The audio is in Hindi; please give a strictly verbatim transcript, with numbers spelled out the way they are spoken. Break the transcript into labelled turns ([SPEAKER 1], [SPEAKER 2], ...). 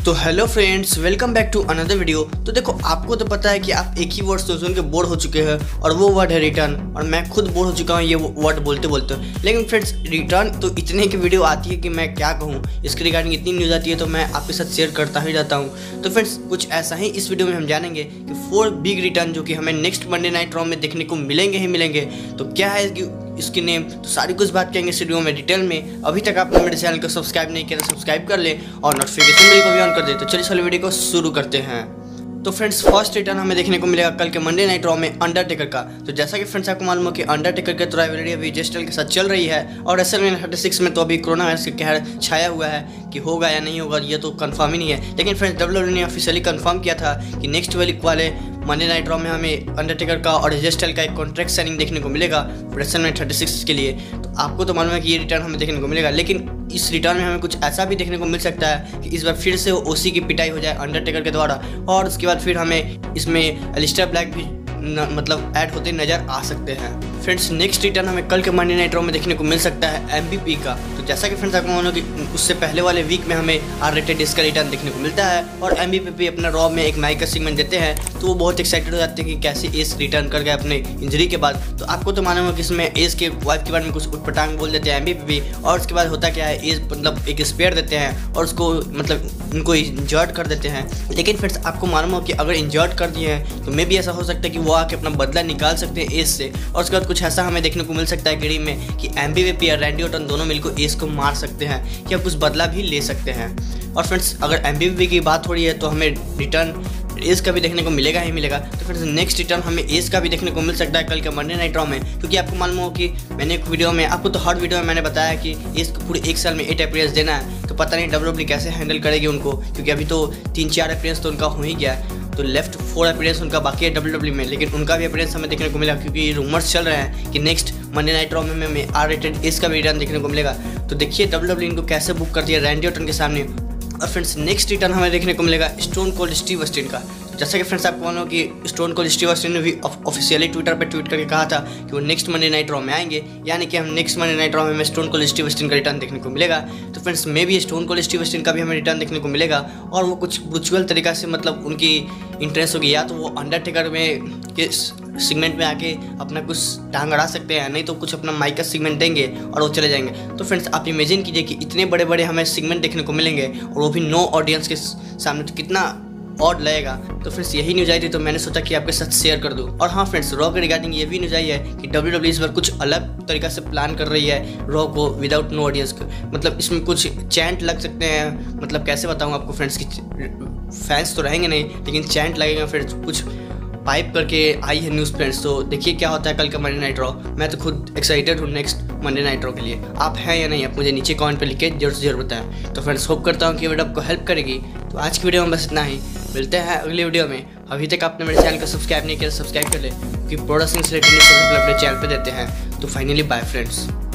[SPEAKER 1] तो hello friends, welcome back to another video. तो देखो, आपको तो पता है कि आप एक ही वर्ड सुन सुन के बोर हो चुके हैं और वो वर्ड है रिटर्न। और मैं खुद बोर हो चुका हूँ ये वर्ड बोलते बोलते। लेकिन फ्रेंड्स, रिटर्न तो इतने की वीडियो आती है कि मैं क्या कहूँ, इसके रिगार्डिंग इतनी न्यूज़ आती है तो मैं आपके साथ शेयर करता ही जाता हूँ। तो फ्रेंड्स, कुछ ऐसा ही इस वीडियो में हम जानेंगे कि फोर बिग रिटर्न जो कि हमें नेक्स्ट मंडे नाइट रॉ में देखने को मिलेंगे ही मिलेंगे। तो क्या है इसकी इसकी नेम, तो सारी कुछ बात करेंगे इस वीडियो में डिटेल में। अभी तक आपने मेरे चैनल को सब्सक्राइब नहीं किया तो सब्सक्राइब कर ले और नोटिफिकेशन बेल को भी ऑन कर दे। तो चलिए चलो वीडियो को शुरू करते हैं। तो फ्रेंड्स, फर्स्ट रिटर्न हमें देखने को मिलेगा कल के मंडे नाइट रॉ में अंडरटेकर का। तो जैसा कि फ्रेंड्स आपको मालूम हो कि अंडरटेकर की तो राइवलरी अभी जेस्टल के साथ चल रही है और रेसलमेनिया थर्टी सिक्स में तो अभी कोरोना वायरस का कहर छाया हुआ है कि होगा या नहीं होगा ये तो कंफर्म ही नहीं है। लेकिन फ्रेंड्स, डब्ल्यू डब्ल्यू ने ऑफिशियली कंफर्म किया था कि नेक्स्ट वीक वाले मंडे नाइट रॉ में हमें अंडरटेकर का और जेस्टल का एक कॉन्ट्रैक्ट साइनिंग देखने को मिलेगा रेसलमेनिया थर्टी सिक्स के लिए। तो आपको तो मालूम है कि ये रिटर्न हमें देखने को मिलेगा, लेकिन इस रिटर्न में हमें कुछ ऐसा भी देखने को मिल सकता है कि इस बार फिर से ओसी की पिटाई हो जाए अंडरटेकर के द्वारा और उसके बाद फिर हमें इसमें एलिस्टर ब्लैक भी न, मतलब ऐड होते नजर आ सकते हैं। फ्रेंड्स, नेक्स्ट रिटर्न हमें कल के मंडे नाइट रॉ में देखने को मिल सकता है एमवीपी का। तो जैसा कि फ्रेंड्स आपको मालूम है कि उससे पहले वाले वीक में हमें आर रेटेड इसका रिटर्न देखने को मिलता है और एमवीपी अपना रॉ में एक माइक का सेगमेंट देते हैं तो वो बहुत एक्साइटेड हो जाते हैं कि कैसे एस रिटर्न कर गए अपने इंजरी के बाद। तो आपको तो मालूम है कि इसमें एस के वाइफ के बारे में कुछ उटपटांग बोल देते हैं एमवीपी और उसके बाद होता क्या है, एस मतलब एक स्पेयर देते हैं और उसको मतलब उनको इंजर्ड कर देते हैं। लेकिन फ्रेंड्स, आपको मालूम हो कि अगर इंजर्ड कर दिए हैं तो मे भी ऐसा हो सकता है कि वो आके अपना बदला निकाल सकते हैं एस से और उसके बाद कुछ ऐसा हमें देखने को मिल सकता है गेड़ी में कि एमवीपी और रैंडी ऑर्टन दोनों मिलकर एस को मार सकते हैं कि अब कुछ बदला भी ले सकते हैं। और फ्रेंड्स, अगर एमवीपी की बात हो रही है तो हमें रिटर्न एस का भी देखने को मिलेगा ही मिलेगा। तो फिर नेक्स्ट रिटर्न हमें एस का भी देखने को मिल सकता है कल के मंडे नाइट रॉ में, क्योंकि आपको मालूम हो कि मैंने एक वीडियो में आपको तो हर वीडियो में मैंने बताया कि एस को पूरे एक साल में एट अपीयरेंस देना है। तो पता नहीं डब्ल्यू डब्ल्यू कैसे हैंडल करेगी उनको, क्योंकि अभी तो तीन चार अपीयरेंस तो उनका हो ही गया है। तो लेफ्ट फोर अपीयरेंस उनका बाकी है डब्ल्यू डब्ल्यू में, लेकिन उनका भी अपीयरेंस हमें देखने को मिला क्योंकि रूमर्स चल रहे हैं कि नेक्स्ट मंडे नाइट रॉ में हमें आर रेटेड एस का भी रिटर्न देखने को मिलेगा। तो देखिए डब्ल्यू डब्ल्यू इनको कैसे बुक कर दिया रैंडी ऑर्टन के सामने। और फ्रेंड्स, नेक्स्ट रिटर्न हमें देखने को मिलेगा स्टोन कोल्ड स्टीव ऑस्टिन का। जैसा कि फ्रेंड्स आपको मालूम कि स्टोन कोल्ड स्टीव ऑस्टिन ने भी ऑफिशियली ट्विटर पर ट्वीट करके कहा था कि वो नेक्स्ट मंडे नाइट रॉ में आएंगे, यानी कि हम नेक्स्ट मंडे नाइट रॉ में हमें स्टोन कोल्ड स्टीव ऑस्टिन का रिटर्न देखने को मिलेगा। तो फ्रेंड्स, मे भी स्टोन कोल्ड स्टीव ऑस्टिन का भी हमें रिटर्न देखने को मिलेगा और वो कुछ म्यूचुअल तरीका से मतलब उनकी इंटरेस्ट होगी, या तो वो अंडरटेकर में के सेगमेंट में आके अपना कुछ टांग अड़ा सकते हैं, नहीं तो कुछ अपना माइक का सेगमेंट देंगे और वो चले जाएंगे। तो फ्रेंड्स, आप इमेजिन कीजिए कि इतने बड़े बड़े हमें सेगमेंट देखने को मिलेंगे और वो भी नो ऑडियंस के सामने, तो कितना ऑड लगेगा। तो फ्रेंड्स, यही न्यूज़ आई थी तो मैंने सोचा कि आपके साथ शेयर कर दूं। और हाँ फ्रेंड्स, रॉ के रिगार्डिंग ये भी न्यूज़ आई है कि डब्ल्यू डब्ल्यू इस बार कुछ अलग तरीका से प्लान कर रही है रॉ को विदाउट नो ऑडियंस को। मतलब इसमें कुछ चैंट लग सकते हैं, मतलब कैसे बताऊँ आपको फ्रेंड्स की फैंस तो रहेंगे नहीं लेकिन चैंट लगेगा फ्रेंड्स, कुछ पाइप करके आई है न्यूज़ फ्रेंड्स। तो देखिए क्या होता है कल का मंडे नाइट रॉ। मैं तो खुद एक्साइटेड हूँ नेक्स्ट मंडे नाइट रॉ के लिए। आप हैं या नहीं, आप मुझे नीचे कमेंट पे लिख के जरूर से जरूर बताएं। तो फ्रेंड्स, होप करता हूँ कि वीडियो आपको हेल्प करेगी। तो आज की वीडियो में बस इतना ही, मिलते हैं अगली वीडियो में। अभी तक आपने मेरे चैनल को सब्सक्राइब नहीं किया तो सब्सक्राइब कर ले, क्योंकि प्रोडक्शन से रिलेटेड न्यूज़ अपने चैनल पर देते हैं। तो फाइनली बाय फ्रेंड्स।